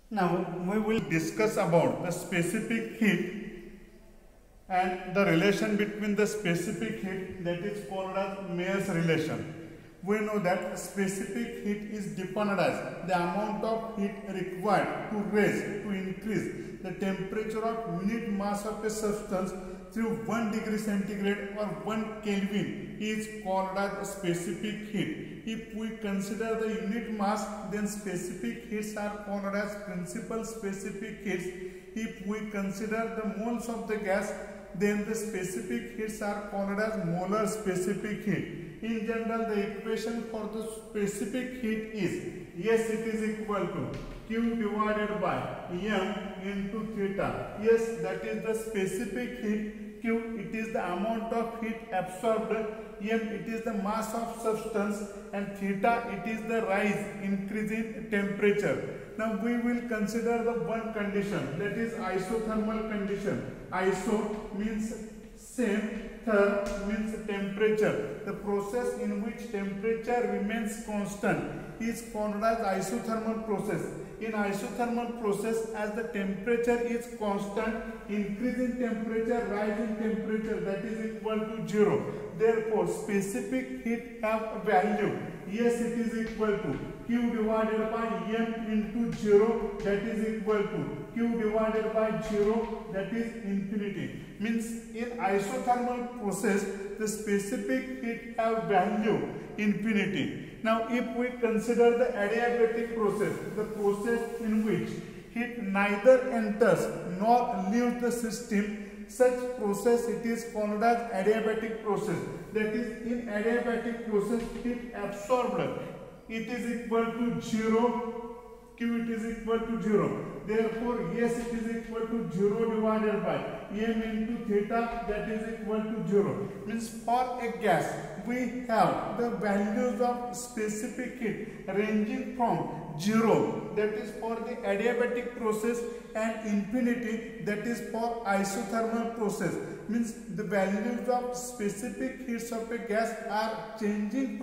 Now we will discuss about the specific heat and the relation between the specific heat, that is called as Mayer's relation. We know that specific heat is defined as the amount of heat required to raise, to increase the temperature of unit mass of a substance through 1 degree centigrade or 1 Kelvin is called as specific heat. If we consider the unit mass, then specific heats are called as principal specific heats. If we consider the moles of the gas, then the specific heats are called as molar specific heat. In general, the equation for the specific heat is S, it is equal to Q divided by M into theta. Yes, that is the specific heat. Q, it is the amount of heat absorbed. M, it is the mass of substance, and theta, it is the rise, increase in temperature. Now we will consider the one condition, that is isothermal condition. Iso means same, therm means temperature. The process in which temperature remains constant is called as isothermal process. In isothermal process, as the temperature is constant, increase in temperature, rise in temperature, that is equal to 0. Therefore, specific heat have a value. Yes, it is equal to Q divided by M into 0, that is equal to Q divided by 0, that is infinity. Means in isothermal process, the specific heat have value infinity. Now if we consider the adiabatic process, the process in which heat neither enters nor leaves the system, such process it is called as adiabatic process. That is, in adiabatic process, heat absorbed, it is equal to 0, Q it is equal to 0. Therefore, yes, it is equal to 0 divided by M into theta, that is equal to 0. Means for a gas, we have the values of specific heat ranging from 0, that is for the adiabatic process, and infinity, that is for isothermal process. Means the values of specific heats of a gas are ranging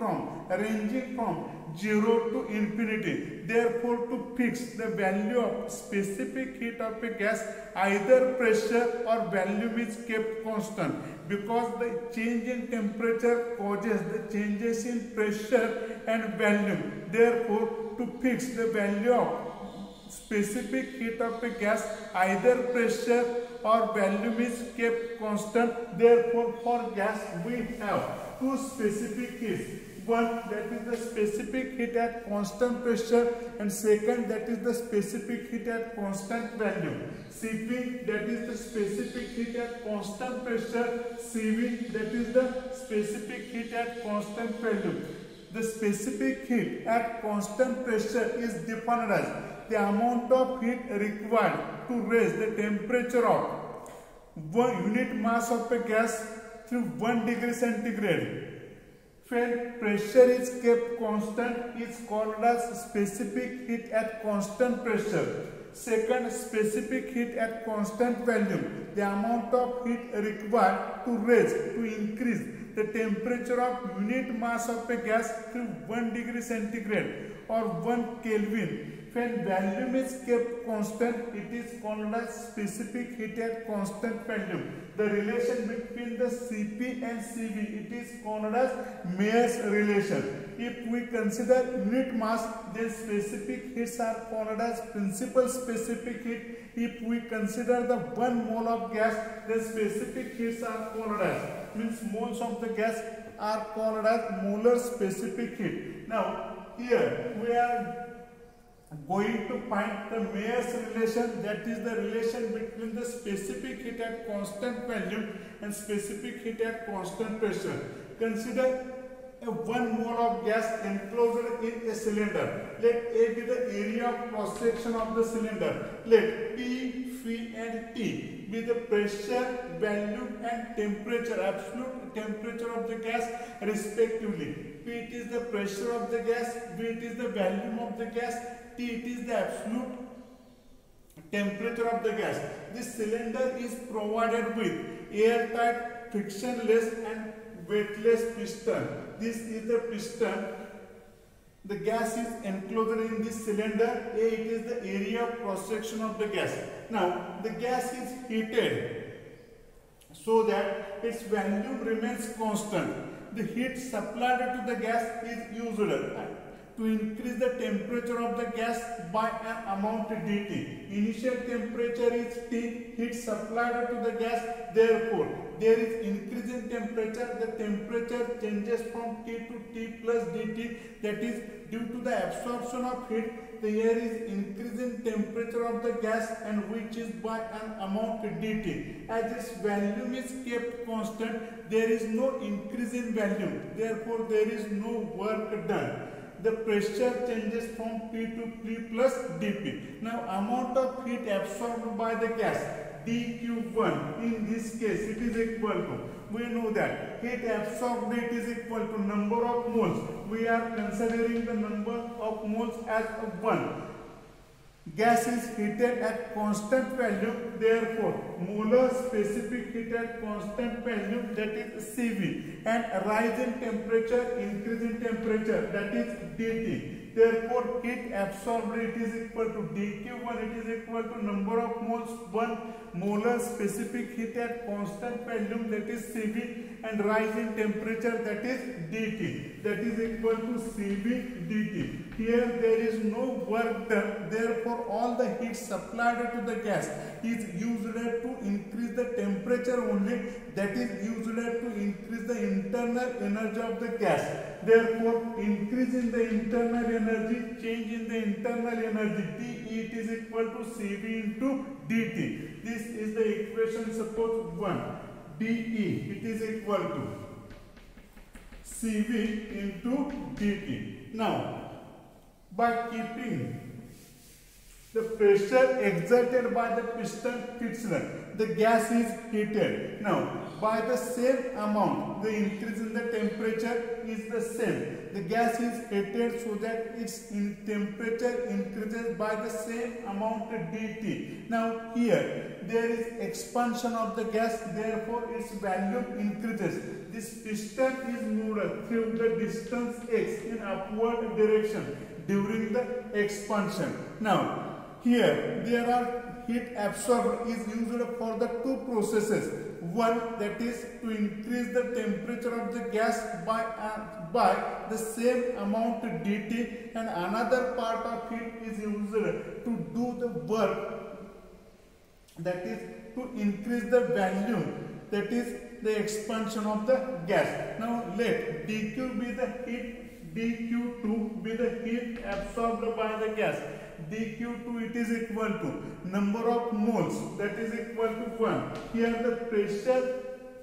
from 0 to infinity. Therefore, to fix the value of specific heat of a gas, either pressure or volume is kept constant, because the change in temperature causes the changes in pressure and volume. Therefore, to fix the value of specific heat of a gas, either pressure or volume is kept constant. Therefore, for gas we have two specific heats. One, that is the specific heat at constant pressure, and second, that is the specific heat at constant value. Cp, that is the specific heat at constant pressure. Cv, that is the specific heat at constant value. The specific heat at constant pressure is defined as the amount of heat required to raise the temperature of 1 unit mass of a gas through 1 degree centigrade. When pressure is kept constant, is called as specific heat at constant pressure. Second, specific heat at constant volume, the amount of heat required to raise, to increase the temperature of unit mass of a gas through 1 degree centigrade or 1 Kelvin. When volume is kept constant, it is called as specific heat at constant volume. The relation between the Cp and Cv, it is called as Mayer's relation. If we consider unit mass, then specific heats are called as principal specific heat. If we consider the 1 mole of gas, then specific heats are called as, means moles of the gas are called as molar specific heat. Now here we are going to find the Mayer's relation, that is the relation between the specific heat at constant volume and specific heat at constant pressure. Consider a 1 mole of gas enclosed in a cylinder. Let A be the area of cross section of the cylinder. Let P, Phi and T be the pressure, volume and temperature, absolute temperature of the gas respectively. P, it is the pressure of the gas, V, it is the volume of the gas, T, it is the absolute temperature of the gas. This cylinder is provided with airtight, frictionless and weightless piston. This is the piston The gas is enclosed in this cylinder. A, it is the area of cross section of the gas. Now the gas is heated so that its volume remains constant. The heat supplied to the gas is used to increase the temperature of the gas by an amount dt. Initial temperature is T, heat supplied to the gas, therefore there is increase in temperature. The temperature changes from T to T plus dt, that is due to the absorption of heat. The air is increasing temperature of the gas and which is by an amount dt. As its volume is kept constant, there is no increase in volume, therefore there is no work done. The pressure changes from P to P plus dP. Now amount of heat absorbed by the gas dQ1, in this case it is equal to, we know that heat absorbed rate is equal to number of moles. We are considering the number of moles as 1. Gas is heated at constant value, therefore molar specific heat at constant value, that is Cv, and rise in temperature, increase in temperature, that is dT. Therefore heat absorbed rate is equal to dQ1, it is equal to number of moles 1, molar specific heat at constant value, that is Cv, and rise in temperature, that is dT, that is equal to Cv dt. Here there is no work done, therefore all the heat supplied to the gas is used to increase the temperature only, that is used to increase the internal energy of the gas. Therefore increase in the internal energy, change in the internal energy, dE, it is equal to Cv into dt. This is the equation, suppose 1. dE, it is equal to Cv into dt. Now by keeping the pressure exerted by the piston fixed, the gas is heated. Now by the same amount, the increase in the temperature is the same. The gas is heated so that its temperature increases by the same amount dt. Now here there is expansion of the gas, therefore its volume increases. This piston is moved through the distance x in upward direction during the expansion. Now here there are heat absorbed is used for the two processes. One, that is to increase the temperature of the gas by the same amount dt, and another part of heat is used to do the work, that is to increase the volume, that is the expansion of the gas. Now let dQ be the heat, dQ2 be the heat absorbed by the gas. dQ2 it is equal to number of moles, that is equal to 1. Here the pressure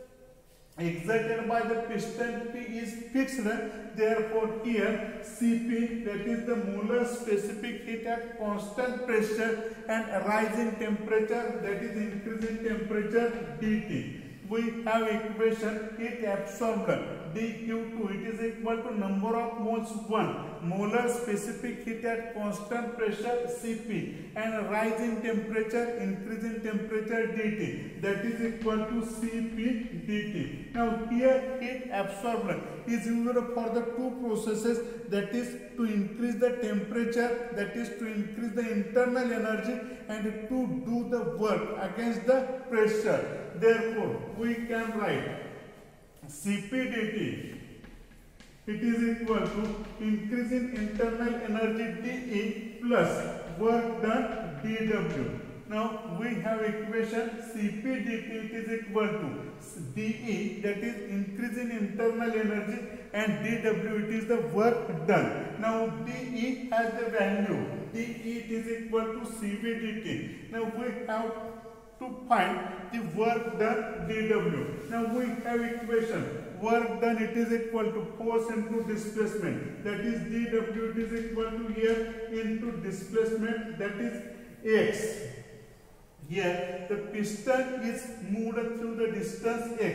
exerted by the piston P is fixed, therefore here Cp, that is the molar specific heat at constant pressure and rising temperature, that is increasing temperature dt. We have equation heat absorbed dQ2, it is equal to number of moles 1, molar specific heat at constant pressure Cp, and rising temperature, increasing temperature dt, that is equal to Cp dt. Now here heat absorbed is used for the two processes, that is to increase the temperature, that is to increase the internal energy, and to do the work against the pressure. Therefore we can write Cp dt, it is equal to increase in internal energy dE plus work done dW. Now we have equation Cp dt, it is equal to dE, that is increase in internal energy, and dW, it is the work done. Now dE has the value, dE it is equal to Cv dt. Now we have to find the work done dW. Now we have equation work done, it is equal to force into displacement, that is dW, it is equal to here into displacement, that is x. Here the piston is moved through the distance x.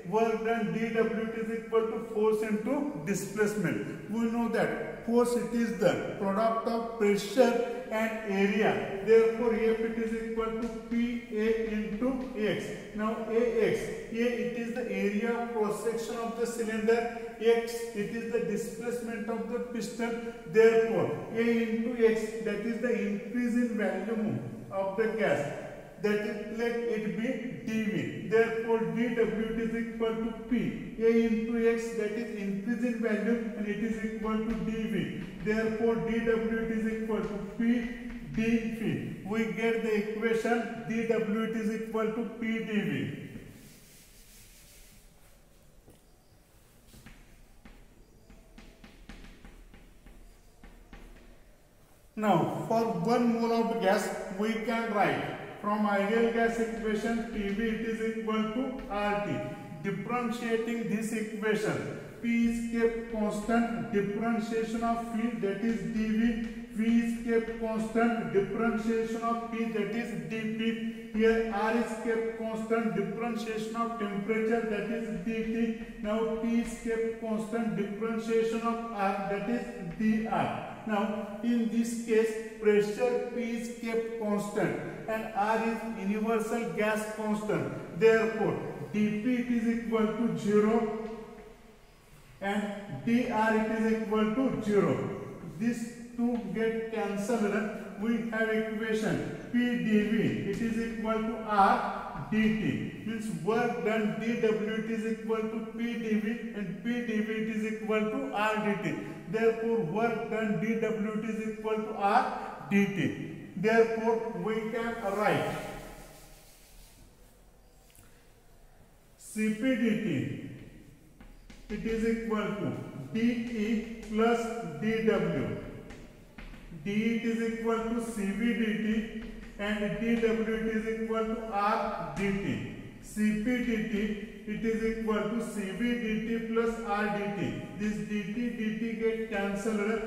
work done dWt is equal to force into displacement. We know that force, it is the product of pressure and area. Therefore, F it is equal to PA into X. Now, AX, it is the area of cross section of the cylinder. X, it is the displacement of the piston. Therefore, A into X, that is the increase in volume of the gas. That is, let it be dV. Therefore, dWt is equal to P. A into X, that is increase in volume, and it is equal to dV. Therefore, dWt is equal to P dV. We get the equation dWt is equal to P dV. Now, for 1 mole of gas, we can write from ideal gas equation PV it is equal to RT. Differentiating this equation, P is kept constant, differentiation of P, that is dV. V is kept constant, differentiation of P, that is dP. Here R is kept constant, differentiation of temperature, that is dT. Now T is kept constant, differentiation of R, that is dR. Now in this case, pressure P is kept constant and R is universal gas constant. Therefore, dP it is equal to 0 and dR it is equal to 0. These two get cancelled. We have equation P dV it is equal to R dt. Means work done dWt is equal to P dV and P dV it is equal to R dt. Therefore, work done dWt is equal to R dt. Therefore, we can write Cp dt it is equal to dE plus dW. dE is equal to Cv dt and dWt is equal to R dt. Cp dt it is equal to Cv dt plus R dt. This dt get cancelled.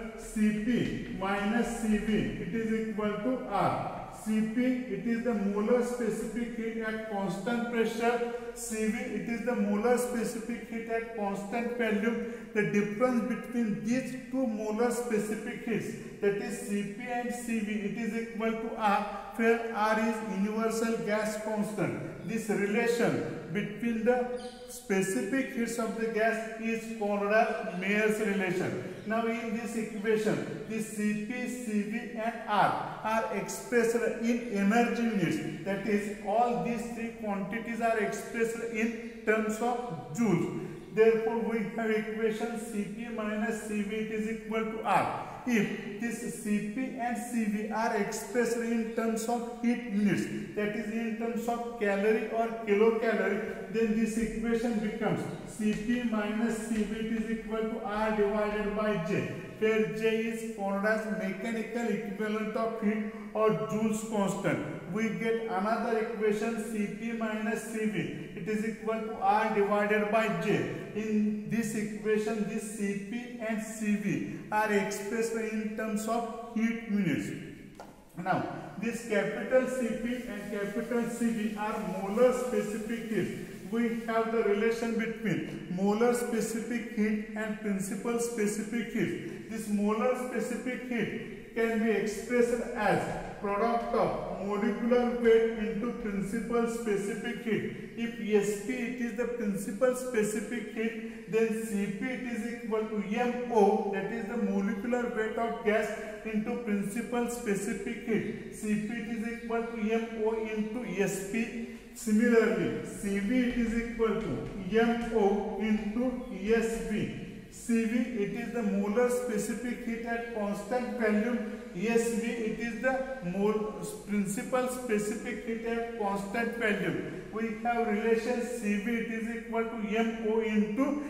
Cp minus Cv it is equal to R. Cp it is the molar specific heat at constant pressure. Cv it is the molar specific heat at constant volume. The difference between these two molar specific heats, that is Cp and Cv, it is equal to R, where R is universal gas constant. This relation between the specific heats of the gas is called as Mayer's relation. Now in this equation, this Cp, Cv and R are expressed in energy units. That is, all these three quantities are expressed in terms of joules. Therefore, we have equation Cp minus Cv it is equal to R. If this Cp and Cv are expressed in terms of heat units, that is in terms of calorie or kilocalorie, then this equation becomes Cp minus Cv it is equal to R divided by J, where J is called as mechanical equivalent of heat or joules constant. We get another equation Cp minus Cv it is equal to R divided by J. In this equation, this Cp and Cv are expressed in terms of heat units. Now, this capital Cp and capital Cv are molar specific heat. We have the relation between molar specific heat and principal specific heat. This molar specific heat can be expressed as product of molecular weight into principal specific heat. If Sp it is the principal specific heat, then Cp it is equal to MO, that is the molecular weight of gas into principal specific heat. Cp it is equal to MO into Sp. Similarly, Cv it is equal to MO into Sv. Cv it is the molar specific heat at constant volume. Sv it is the principal specific heat at constant volume. We have relation Cv it is equal to MO into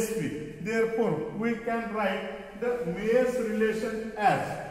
Sv. Therefore, we can write the Mayer's relation as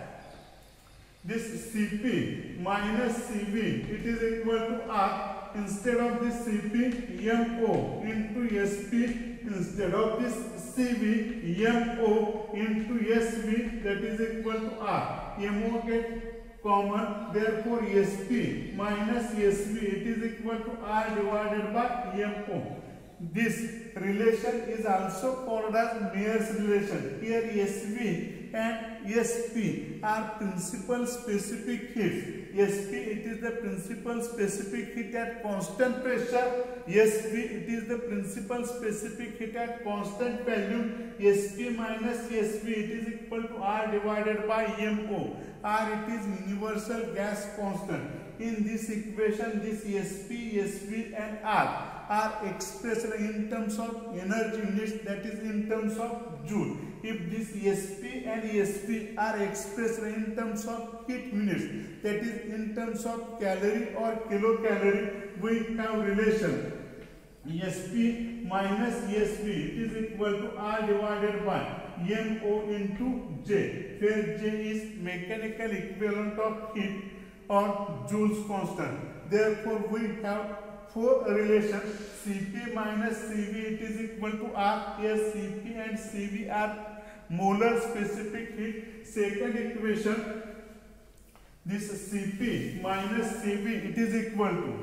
this Cp minus Cv it is equal to R. Instead of this Cp, MO into Sp. Instead of this Cv, MO into Sv, that is equal to R. MO get common, therefore Sp minus Sv it is equal to R divided by MO. this relation is also called as Mayer's relation. Here SV and SP are principal specific heats. SP, it is the principal specific heat at constant pressure. SV, it is the principal specific heat at constant value. SP minus SV, it is equal to R divided by MO. R, it is universal gas constant. In this equation, this SP, SV and R are expressed in terms of energy units, that is in terms of joule. If this SP and SP are expressed in terms of heat units, that is in terms of calorie or kilocalorie, we have relation SP minus ESP, it is equal to R divided by MO into J, where J is mechanical equivalent of heat or joules constant. Therefore, we have four relations. Cp minus Cv, it is equal to R. Here Cp and Cv are molar specific heat. Second equation, this Cp minus Cv, it is equal to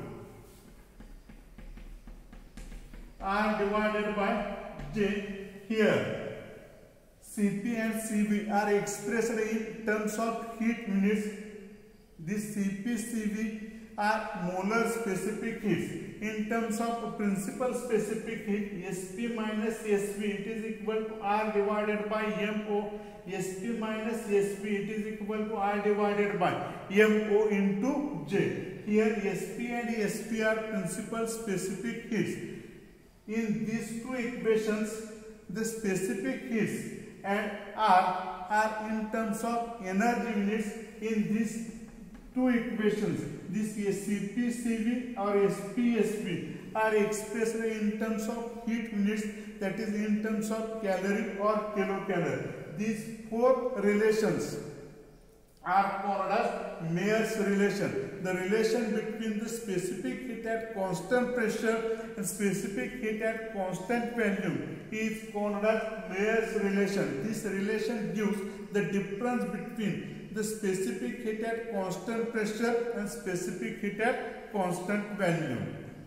R divided by J. Here Cp and Cv are expressed in terms of heat units. This Cp, Cv are molar specific heats. In terms of principal specific heat, Sp minus Sv, it is equal to R divided by MO. Sp minus Sv, it is equal to R divided by MO into J. Here Sp and Sp are principal specific heats. In these two equations, the specific heats and R are in terms of energy units. In these two equations, this Cp, Cv or Sp, Sp are expressed in terms of heat units, that is in terms of calorie or kilocalorie. These four relations are called as Mayer's relation. The relation between the specific heat at constant pressure and specific heat at constant value is called as Mayer's relation. This relation gives the difference between the specific heat at constant pressure and specific heat at constant value.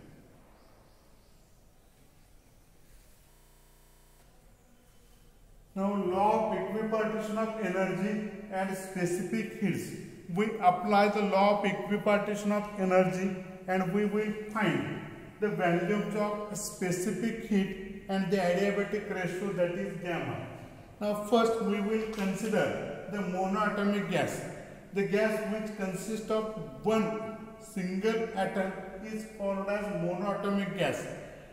Now, law of equipartition of energy and specific heats. We apply the law of equipartition of energy and we will find the values of specific heat and the adiabatic ratio, that is gamma. Now, first we will consider the monoatomic gas. The gas which consists of one single atom is called as monoatomic gas.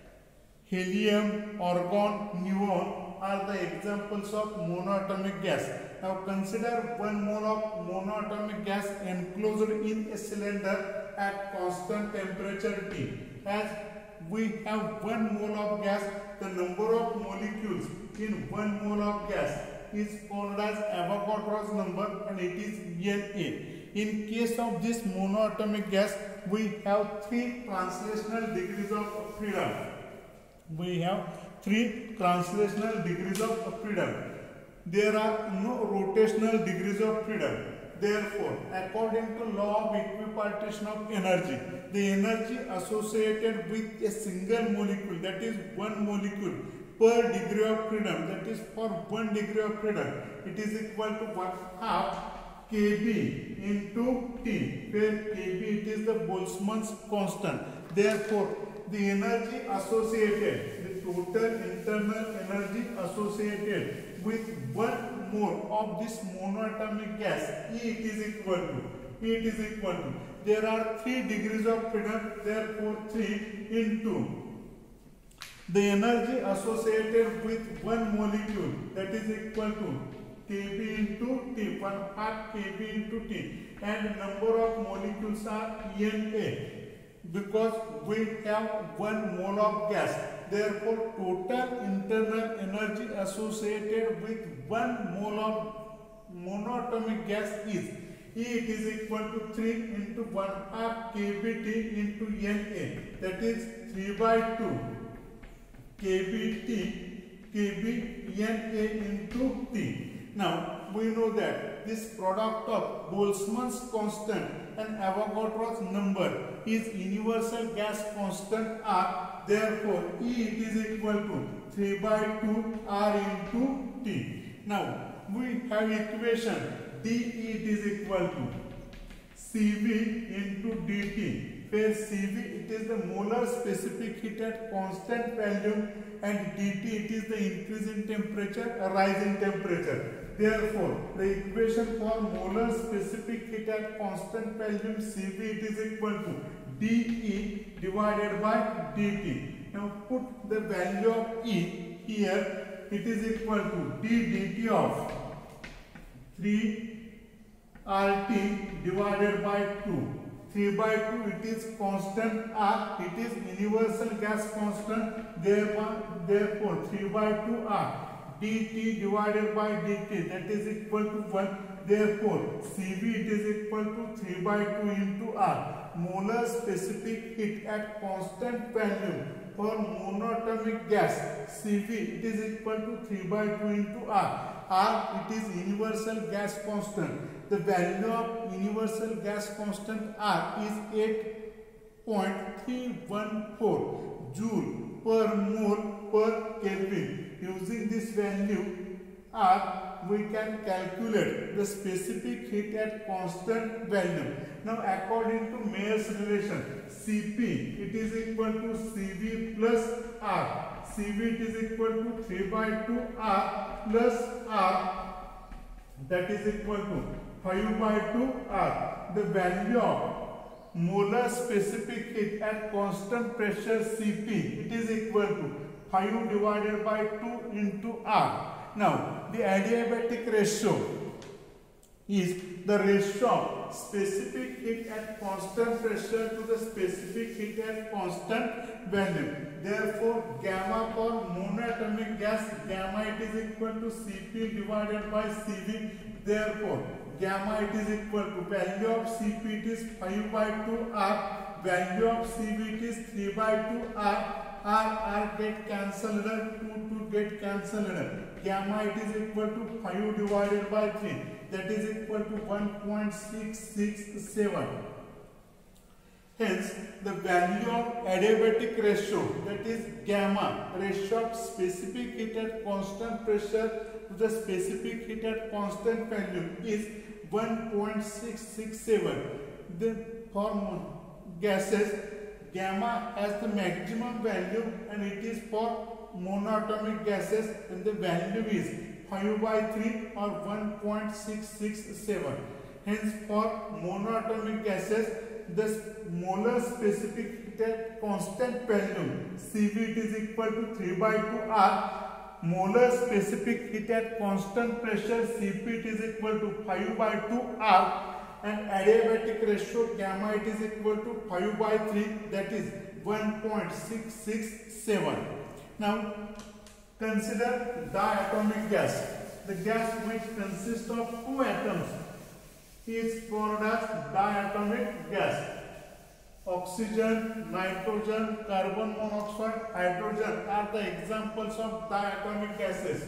Helium, argon, neon are the examples of monoatomic gas. Now consider 1 mole of monoatomic gas enclosed in a cylinder at constant temperature T. As we have 1 mole of gas, the number of molecules in 1 mole of gas is called as Avogadro's number and it is Na. In case of this monoatomic gas, we have 3 translational degrees of freedom. We have 3 translational degrees of freedom. There are no rotational degrees of freedom. Therefore, according to law of equipartition of energy, the energy associated with a single molecule, that is 1 molecule per degree of freedom, that is for 1 degree of freedom, it is equal to 1/2 kb into T, where kb it is the Boltzmann's constant. Therefore, the energy associated, total internal energy associated with 1 mole of this monoatomic gas, E it is equal to, there are 3 degrees of freedom, therefore 3 into the energy associated with 1 molecule, that is equal to kb into T, 1/2 kb into T, and number of molecules are Na. Because we have 1 mole of gas, therefore total internal energy associated with 1 mole of monoatomic gas is E, it is equal to 3 into 1/2 kBT into Na, that is 3/2 kBT kb Na into T. Now we know that that this product of Boltzmann's constant and Avogadro's number is universal gas constant R. Therefore, E it is equal to 3 by 2 R into T. Now, we have equation dE it is equal to Cv into dt, where Cv it is the molar specific heat at constant value and dt it is the increase in temperature, a rise in temperature. Therefore, the equation for molar specific heat at constant value Cv it is equal to dE divided by dt. Now put the value of E here. It is equal to d dt of 3 RT divided by 2. 3 by 2 it is constant R, it is universal gas constant, therefore 3 by 2 R. dt divided by dt, that is equal to 1. Therefore, Cv it is equal to 3 by 2 into R. Molar specific heat at constant value for monatomic gas, Cv it is equal to 3 by 2 into R. R it is universal gas constant. The value of universal gas constant R is 8.314 joule per mole per Kelvin. Using this value R, we can calculate the specific heat at constant value. Now, according to Mayer's relation, Cp it is equal to Cv plus R. Cv it is equal to 3 by 2 R plus R, that is equal to 5 by 2 R. The value of molar specific heat at constant pressure Cp it is equal to 5 divided by 2 into R. Now, the adiabatic ratio is the ratio of specific heat at constant pressure to the specific heat at constant value. Therefore, gamma for monatomic gas, gamma it is equal to Cp divided by Cv. Therefore, gamma it is equal to value of Cp it is 5 by 2 R, value of Cv it is 3 by 2 R. R get cancelled, 2 get cancelled. Gamma it is equal to 5 divided by 3, that is equal to 1.667. Hence, the value of adiabatic ratio, that is gamma, ratio of specific heat at constant pressure to the specific heat at constant value is 1.667. The for gases, gamma has the maximum value and it is for monatomic gases, and the value is 5 by 3 or 1.667. Hence, for monatomic gases, the molar specific heat at constant value Cv it is equal to 3 by 2 R. Molar specific heat at constant pressure Cp it is equal to 5 by 2 R. And adiabatic ratio gamma it is equal to 5 by 3, that is 1.667. Now, consider diatomic gas. The gas which consists of 2 atoms is called as diatomic gas. Oxygen, nitrogen, carbon monoxide, hydrogen are the examples of diatomic gases.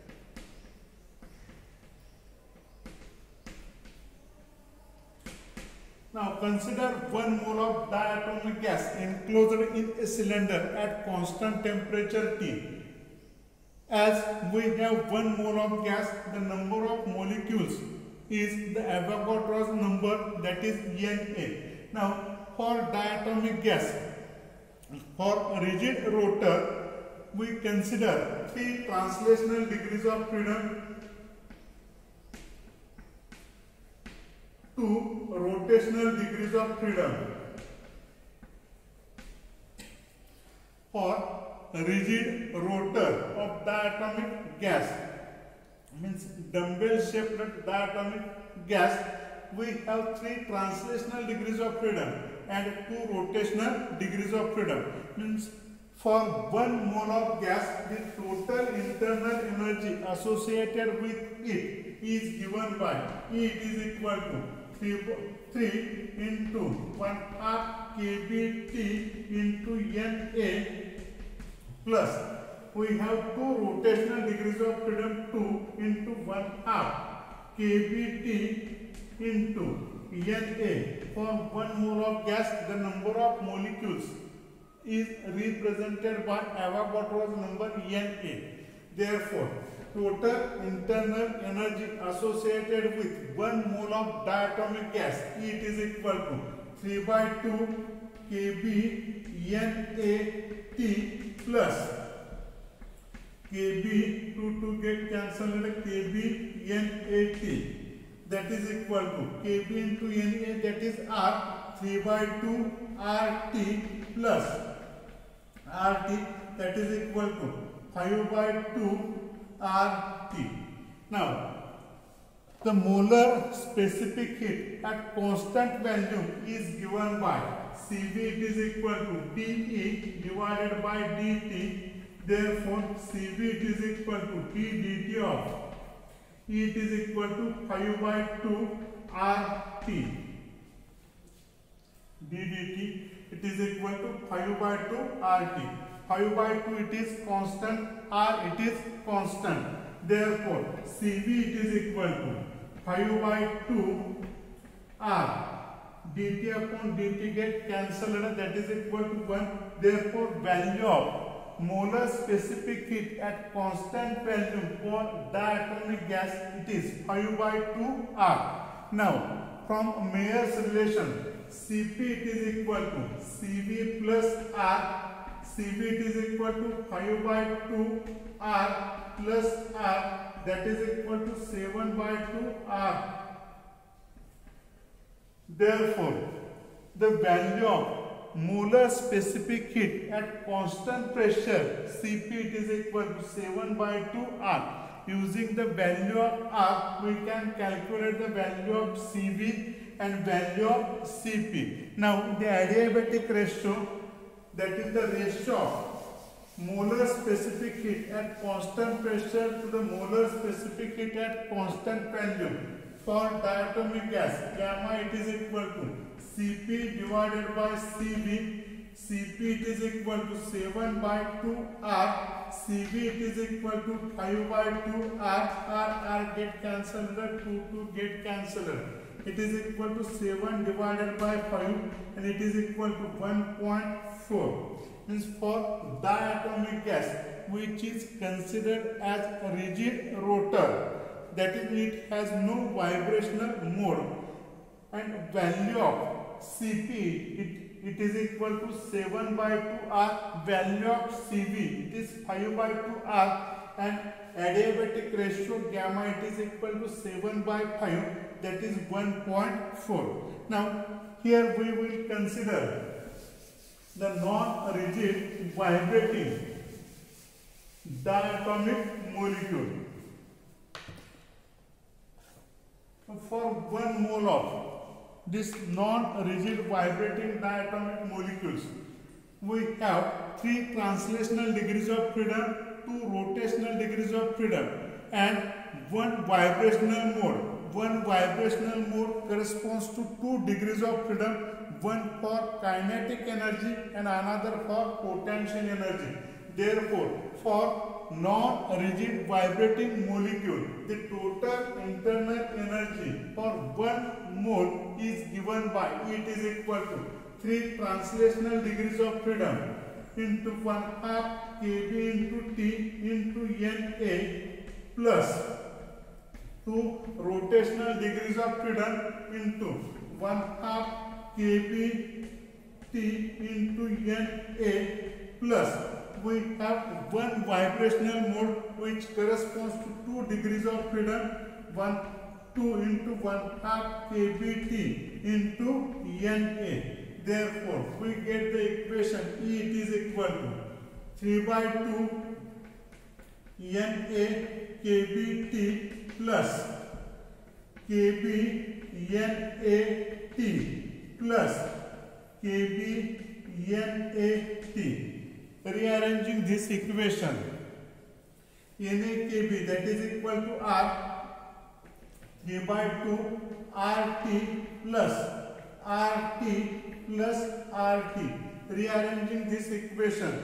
Now consider 1 mole of diatomic gas enclosed in a cylinder at constant temperature T. As we have 1 mole of gas, the number of molecules is the Avogadro's number, that is Na. Now for diatomic gas, for rigid rotor, we consider 3 translational degrees of freedom, 2 rotational degrees of freedom. For rigid rotor of diatomic gas, means dumbbell shaped diatomic gas, we have 3 translational degrees of freedom and 2 rotational degrees of freedom. Means for 1 mole of gas, the total internal energy associated with it is given by E it is equal to 3 into 1/2 kBT into Na plus we have 2 rotational degrees of freedom 2 into 1/2 kBt into Na. For 1 mole of gas, the number of molecules is represented by Avogadro's number Na. Therefore, total internal energy associated with 1 mole of diatomic gas, it is equal to 3/2 kb NaT plus kb to get cancelled kb NaT, that is equal to kb into Na, that is R, 3/2 RT plus RT, that is equal to 5/2 RT. Now, the molar specific heat at constant value is given by Cv, it is equal to dE divided by dt. Therefore, Cv it is equal to d dt of E, it is equal to 5/2 RT. d dt it is equal to 5/2 RT. 5/2 it is constant, R it is constant. Therefore, Cv it is equal to 5/2 R. dt upon dt get cancelled, that is equal to 1. Therefore, value of molar specific heat at constant value for diatomic gas, it is 5/2 R. Now, from Mayer's relation, Cp it is equal to Cv plus R. Cv it is equal to 5/2 R plus R, that is equal to 7/2 R. Therefore, the value of molar specific heat at constant pressure Cp it is equal to 7/2 R. Using the value of R, we can calculate the value of Cv and value of Cp. Now, the adiabatic ratio, that is the ratio of molar specific heat at constant pressure to the molar specific heat at constant value for diatomic gas, gamma it is equal to Cp divided by Cv. Cp it is equal to 7/2 R. Cv it is equal to 5/2 R. R get cancelled, 2 get cancelled. It is equal to 7 divided by 5 and it is equal to 1.4. Means for diatomic gas, which is considered as a rigid rotor, that is, it has no vibrational mode, and value of Cp it is equal to 7/2 R. Value of Cv it is 5/2 R, and adiabatic ratio gamma it is equal to 7/5, that is 1.4. Now, here we will consider the non-rigid vibrating diatomic molecule. For 1 mole of this non-rigid vibrating diatomic molecules, we have 3 translational degrees of freedom, 2 rotational degrees of freedom, and 1 vibrational mode. 1 vibrational mode corresponds to 2 degrees of freedom, one for kinetic energy and another for potential energy. Therefore, for non-rigid vibrating molecule, the total internal energy for 1 mole is given by E, it is equal to 3 translational degrees of freedom into 1/2 kb into T into Na plus 2 rotational degrees of freedom into 1/2 kb T into Na plus we have 1 vibrational mode which corresponds to 2 degrees of freedom, 2 into 1/2 kBt into Na. Therefore, we get the equation E, it is equal to 3/2 Na kBt plus kb NaT plus kb NaT. Rearranging this equation, NaKb that is equal to R 3/2 RT plus RT. Rearranging this equation,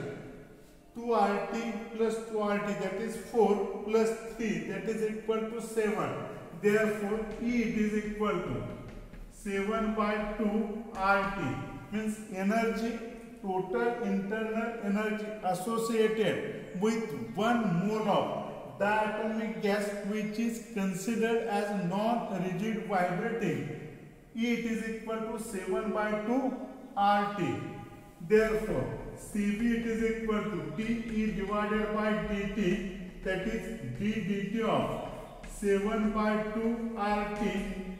2RT plus 2RT, that is 4 plus 3, that is equal to 7. Therefore, E it is equal to 7 by 2 RT, means energy, total internal energy associated with 1 mole of diatomic gas which is considered as non-rigid vibrating. E it is equal to 7 by 2 RT. Therefore, Cv it is equal to dE divided by dt, that is d dt of 7 by 2 RT.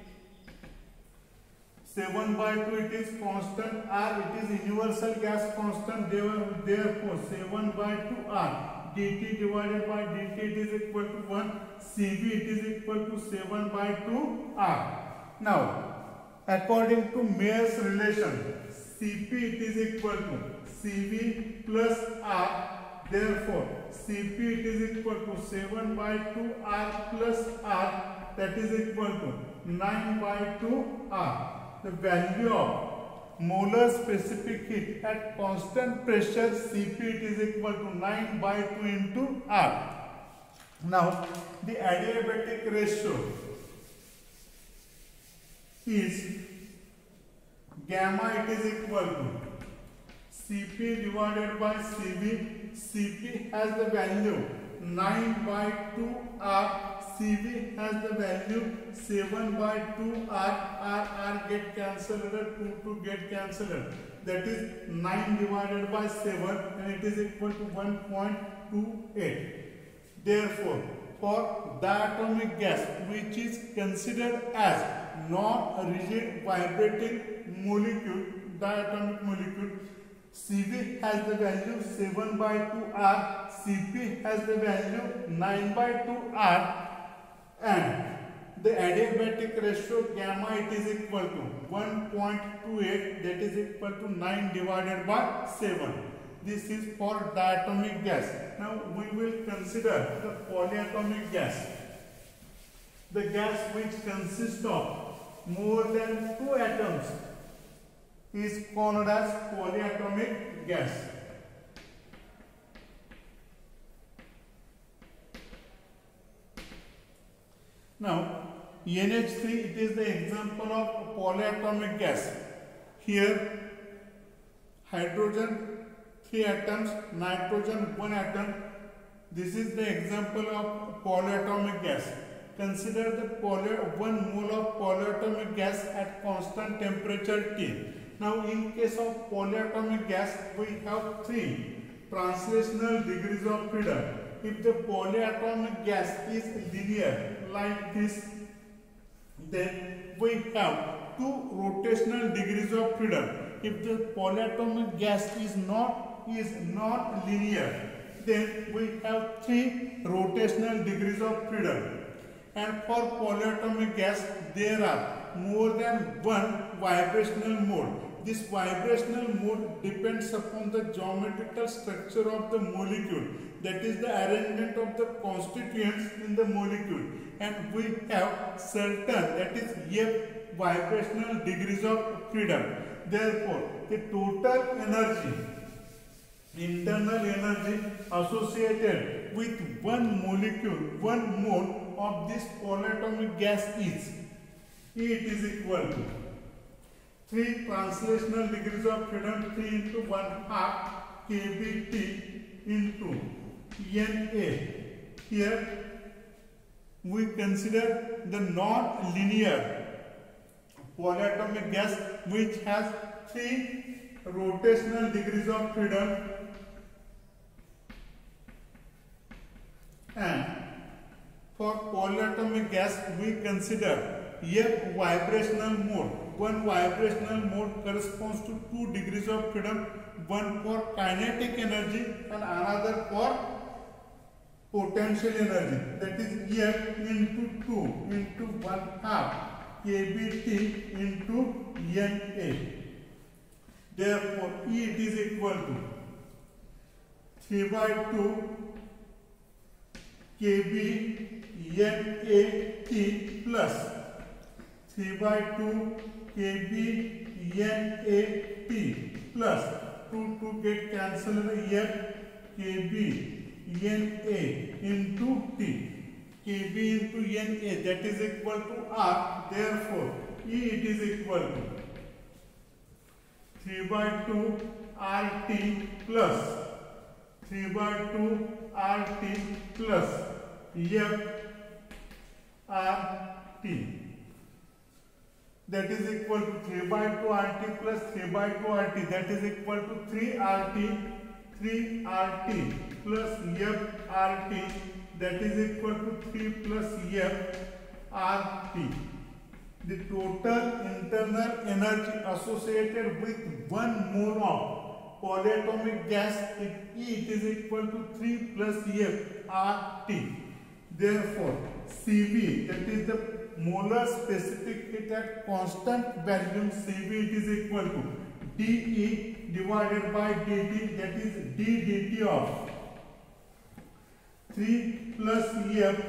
7 by 2 it is constant, R it is universal gas constant, therefore 7 by 2 R dt divided by dt it is equal to 1, Cv it is equal to 7 by 2 R. Now, according to Mayer's relation, Cp it is equal to Cv plus R, therefore Cp it is equal to 7 by 2 R plus R, that is equal to 9 by 2 R. The value of molar specific heat at constant pressure Cp it is equal to 9 by 2 into R. Now, the adiabatic ratio is gamma it is equal to Cp divided by Cv. Cp has the value 9 by 2 R, Cv has the value 7 by 2 R get cancelled, 2 get cancelled, that is 9 divided by 7 and it is equal to 1.28. Therefore, for diatomic gas which is considered as non-rigid vibrating molecule, diatomic molecule, Cv has the value 7 by 2 R, Cp has the value 9 by 2 R, and the adiabatic ratio gamma it is equal to 1.28, that is equal to 9 divided by 7. This is for diatomic gas. Now we will consider the polyatomic gas. The gas which consists of more than 2 atoms is called as polyatomic gas. Now, NH3 it is the example of polyatomic gas. Here, hydrogen 3 atoms, nitrogen 1 atom. This is the example of polyatomic gas. Consider the 1 mole of polyatomic gas at constant temperature T. Now, in case of polyatomic gas, we have 3 translational degrees of freedom. If the polyatomic gas is linear like this, then we have 2 rotational degrees of freedom. If the polyatomic gas is not linear, then we have 3 rotational degrees of freedom. And for polyatomic gas, there are more than 1 vibrational mode. This vibrational mode depends upon the geometrical structure of the molecule, that is the arrangement of the constituents in the molecule, and we have certain, that is F vibrational degrees of freedom. Therefore, the total energy, internal energy associated with 1 molecule, 1 mole of this polyatomic gas is, E it is equal to 3 translational degrees of freedom, 3 into 1/2 kBT into Na. Here we consider the non-linear polyatomic gas which has 3 rotational degrees of freedom, and for polyatomic gas we consider F vibrational mode. 1 vibrational mode corresponds to 2 degrees of freedom, one for kinetic energy and another for potential energy, that is F into 2 into 1/2 kBT into Na. Therefore, E it is equal to 3 by 2 kB NaT plus 3 by 2 kB NaT plus 2 get cancelled, F kB Na into T. Kb into Na, that is equal to R. Therefore, E it is equal to 3 by 2 RT plus 3 by 2 RT plus F RT. That is equal to 3 by 2 RT plus 3 by 2 RT. That is equal to 3 RT plus F RT. That is equal to 3 plus F RT. The total internal energy associated with 1 mole of polyatomic gas, it is equal to 3 plus F RT. Therefore, Cv, that is the molar specific heat at constant volume, Cv it is equal to dE divided by dt, that is d dt of 3 plus F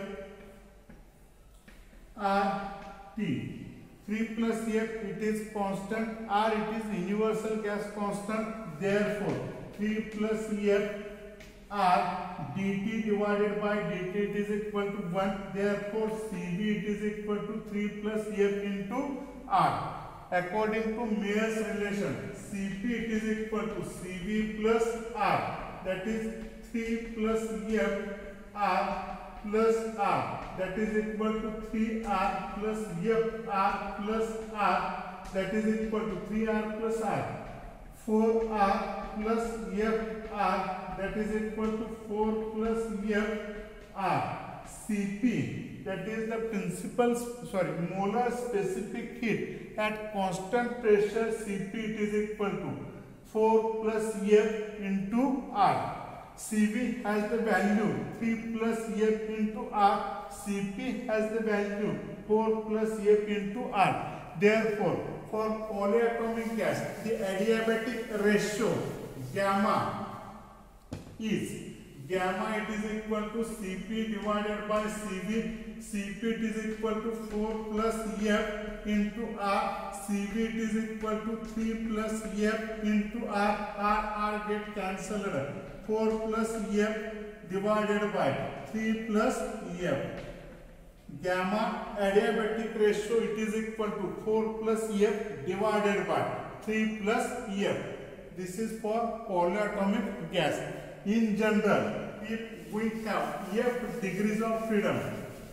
RT. 3 plus F it is constant, R it is universal gas constant. Therefore, 3 plus F R dt divided by dt it is equal to 1. Therefore, Cv it is equal to 3 plus F into R. According to Mayer's relation, Cp it is equal to Cv plus R. That is 3 plus F R plus R. That is equal to 3R plus F R plus R. That is equal to 3R plus R. 4R plus F R. That is equal to 4 plus F R. Cp, that is the molar specific heat at constant pressure, Cp it is equal to 4 plus F into R. Cv has the value 3 plus F into R. Cp has the value 4 plus F into R. Therefore, for polyatomic gas, the adiabatic ratio gamma is it is equal to Cp divided by Cv. Cp it is equal to 4 plus F into R. Cv it is equal to 3 plus F into R get cancelled. 4 plus F divided by 3 plus F. Gamma adiabatic ratio it is equal to 4 plus F divided by 3 plus F. This is for polyatomic gas. In general, if we have F degrees of freedom,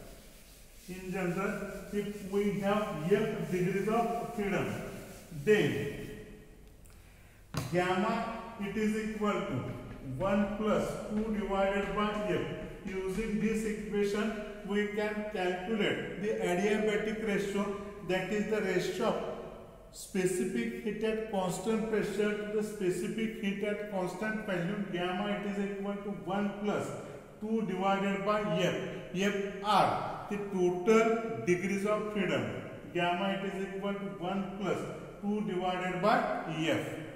then gamma it is equal to 1 plus 2 divided by F. Using this equation, we can calculate the adiabatic ratio, that is the ratio of specific heat at constant pressure to the specific heat at constant volume. Gamma it is equal to 1 plus 2 divided by F. F R, the total degrees of freedom. Gamma it is equal to 1 plus 2 divided by F.